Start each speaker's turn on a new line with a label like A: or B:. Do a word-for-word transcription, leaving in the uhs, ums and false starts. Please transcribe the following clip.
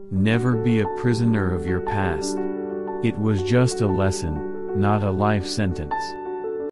A: Never be a prisoner of your past. It was just a lesson, not a life sentence.